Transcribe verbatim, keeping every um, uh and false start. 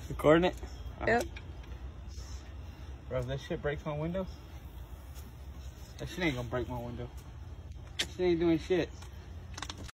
Recording it? Yep. Bro, if that shit breaks my window, that shit ain't gonna break my window. That shit ain't doing shit.